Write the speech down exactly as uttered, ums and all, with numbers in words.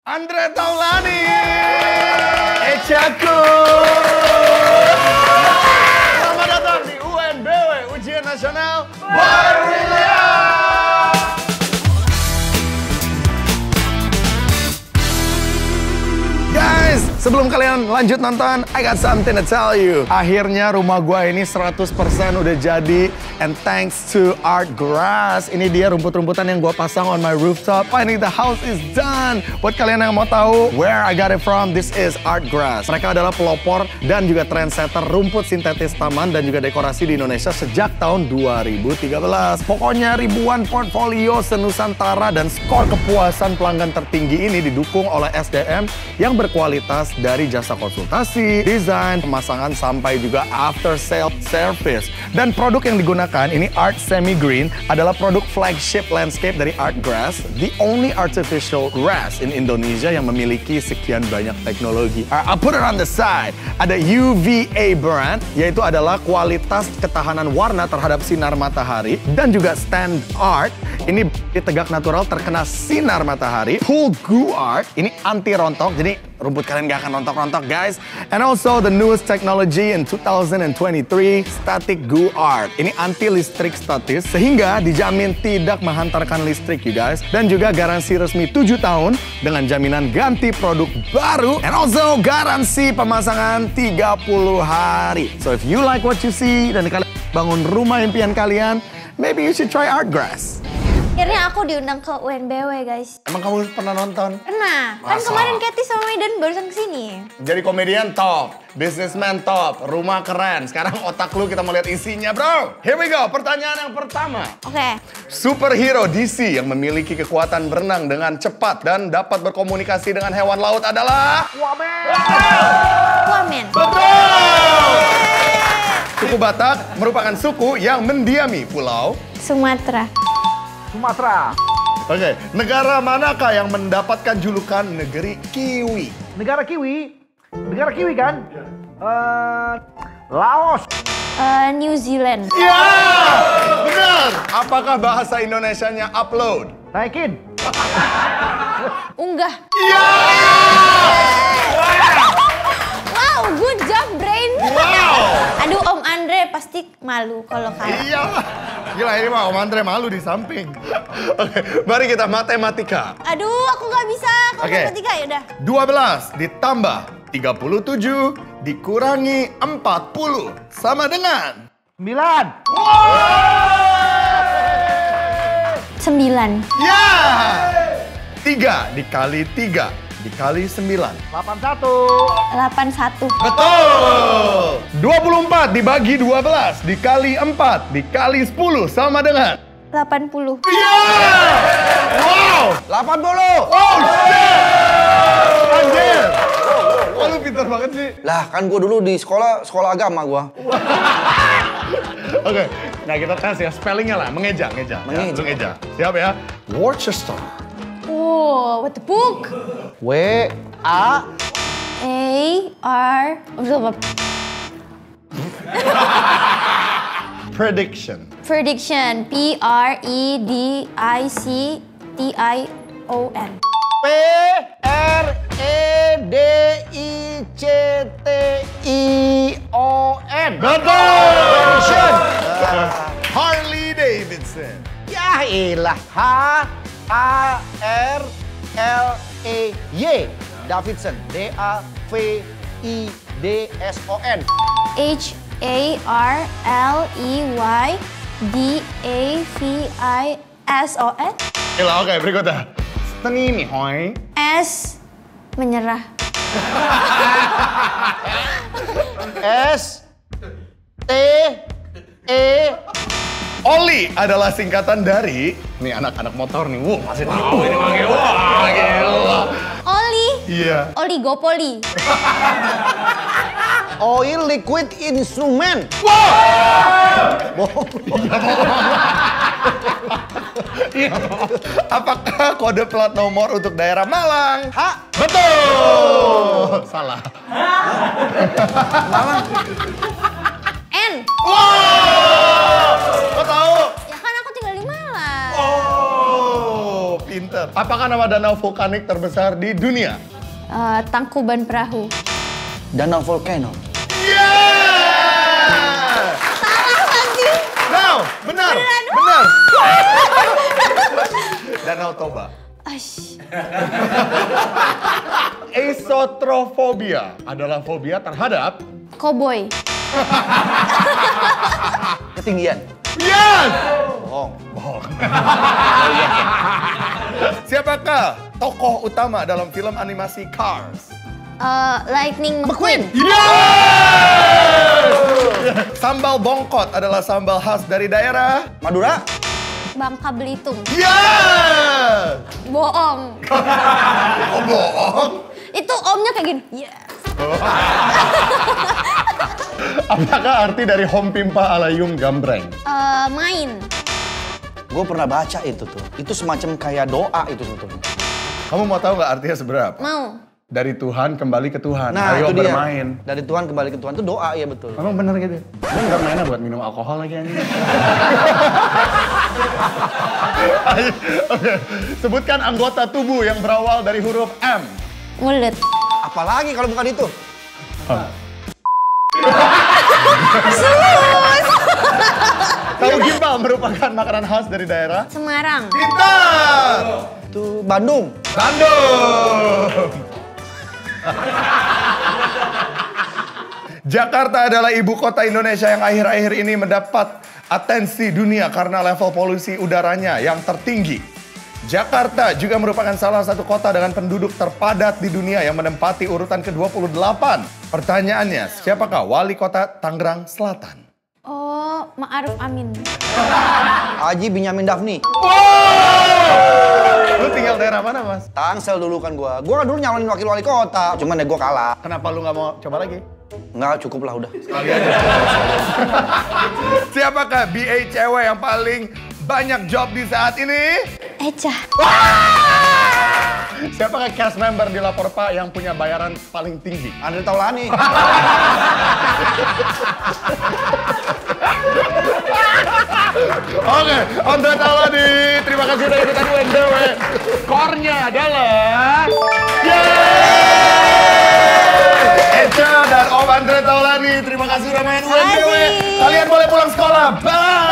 Andre Taulani, Ecaku. Selamat datang di U N B W, Ujian Nasional Brilian. Guys, sebelum kalian lanjut nonton, I got something to tell you. Akhirnya rumah gua ini seratus persen udah jadi. And thanks to Artgrass. Ini dia rumput-rumputan yang gua pasang on my rooftop. Finally, the house is done. Buat kalian yang mau tahu where I got it from, this is Artgrass. Mereka adalah pelopor dan juga trendsetter rumput sintetis taman dan juga dekorasi di Indonesia sejak tahun dua ribu tiga belas. Pokoknya ribuan portfolio senusantara dan skor kepuasan pelanggan tertinggi ini didukung oleh S D M yang berkualitas dari jasa konsultasi, desain, pemasangan, sampai juga after sale service. Dan produk yang digunakan ini Art Semi Green adalah produk flagship landscape dari Artgrass, the only artificial grass in Indonesia yang memiliki sekian banyak teknologi. I'll put it on the side. Ada U V A brand, yaitu adalah kualitas ketahanan warna terhadap sinar matahari, dan juga Stand Art, ini tegak natural terkena sinar matahari. Pool Goo Art, ini anti rontok, jadi rumput kalian gak akan rontok-rontok, guys. And also the newest technology in two thousand twenty-three, Static Goo Art. Ini anti listrik statis, sehingga dijamin tidak menghantarkan listrik, you guys. Dan juga garansi resmi tujuh tahun dengan jaminan ganti produk baru. And also garansi pemasangan tiga puluh hari. So if you like what you see dan kalian bangun rumah impian kalian, maybe you should try Artgrass. Akhirnya aku diundang ke U N B W, guys. Emang kamu pernah nonton? Pernah. Kan Masa? kemarin Katy sama Medan barusan kesini. Jadi komedian top, businessman top, rumah keren. Sekarang otak lu kita mau lihat isinya, bro. Here we go, pertanyaan yang pertama. Oke. Okay. Superhero D C yang memiliki kekuatan berenang dengan cepat dan dapat berkomunikasi dengan hewan laut adalah... Aquaman! Aquaman. Betul! Suku Batak merupakan suku yang mendiami pulau... Sumatera. Sumatera. Oke, okay. Negara manakah yang mendapatkan julukan negeri kiwi? Negara kiwi. Negara kiwi kan? Uh, Laos. Uh, New Zealand. Ya, benar. Apakah bahasa Indonesianya upload? Naikin. Unggah. Iya. Wow, good job, brain. Wow. Aduh, Om Andre pasti malu kalau kalah. Iya. Gila, ini mah Om Andre malu di samping. Oke, mari kita matematika. Aduh, aku nggak bisa. Kalau Oke. matematika ya udah. dua belas ditambah tiga puluh tujuh dikurangi empat puluh sama dengan... Sembilan. Sembilan. Ya. tiga dikali tiga dikali sembilan. Delapan satu. Delapan satu. Betul. dua puluh empat dibagi dua belas dikali empat dikali sepuluh sama dengan... Delapan puluh. Iya. Wow. Delapan puluh. Oh shit. Anjir. Oh, lu pintar banget sih. Lah kan gue dulu di sekolah sekolah agama gue. Oke, nah kita tes ya spellingnya lah, mengeja, ngeja. Mengeja. Ya, lu ngeja. Siap ya? Worcester. Oh, what the book? W A A R. Prediction. Prediction. P R E D I C T I O N. P R E D I C T I O N. Betul. Prediction. Harley Davidson. Ya ilah. H A R L E Y. Davidson. D A V I D S O N. H A R L E Y D A V I S O N. Gila, oke berikutnya. Steni nih, hoi. S. Menyerah. S T E Oli adalah singkatan dari... Nih anak-anak motor nih, wuh masih tahu ini manggil. Wah, gila. Oli. Iya. Oligopoli. Oil liquid instrument. Iya. Apakah kode plat nomor untuk daerah Malang? H. Betul. Salah. Malang. N. Wow. Kok tahu? Ya kan aku tinggal di Malang. Oh, pinter. Apakah nama danau vulkanik terbesar di dunia? Uh, Tangkuban Perahu. Danau volcano. Yeah! Salah lagi. No, benar, benar. Danau Toba. Ash. Esotrofobia adalah fobia terhadap Koboi. Ketinggian. yes. Bohong. Bohong. Siapakah tokoh utama dalam film animasi Cars? Uh, Lightning McQueen. Yes! Sambal bongkot adalah sambal khas dari daerah Madura. Bangka Belitung. yes. Bohong. Oh, bohong. Itu omnya kayak gini. Yes. Apakah arti dari Hompimpa Alayum Gambreng? Uh, main. Gue pernah baca itu tuh. Itu semacam kayak doa itu sebetulnya. Kamu mau tahu nggak artinya seberapa? Mau. Dari Tuhan kembali ke Tuhan. Nah, Ayo itu dia. bermain. Dari Tuhan kembali ke Tuhan itu doa, ya betul. Emang bener gitu? Lu nggak mainnya buat minum alkohol lagi anjing? Oke, sebutkan anggota tubuh yang berawal dari huruf M. Mulut. Apalagi kalau bukan itu? Tahu gimbal merupakan makanan khas dari daerah? Semarang. Pintar! Itu Bandung. Bandung! Jakarta adalah ibu kota Indonesia yang akhir-akhir ini mendapat atensi dunia karena level polusi udaranya yang tertinggi. Jakarta juga merupakan salah satu kota dengan penduduk terpadat di dunia yang menempati urutan ke dua puluh delapan. Pertanyaannya, siapakah wali kota Tangerang Selatan? Oh, Ma'ruf Amin. Haji Binyamin Dafni. Lu tinggal daerah mana, Mas? Tangsel dulu kan gua. Gua kan dulu nyalonin wakil wali kota. Cuman ya gua kalah. Kenapa lu nggak mau coba lagi? Enggak, cukup lah udah. Siapakah B A cewek yang paling banyak job di saat ini? Eca. Siapakah cast member di Lapor Pak yang punya bayaran paling tinggi? Andre Taulani. Oke, Andre Taulani, terima kasih sudah ikutan U N D W. Skornya adalah yeay! Eca dan Om Andre Taulani, terima kasih sudah main U N D W. Kalian boleh pulang sekolah. Bye!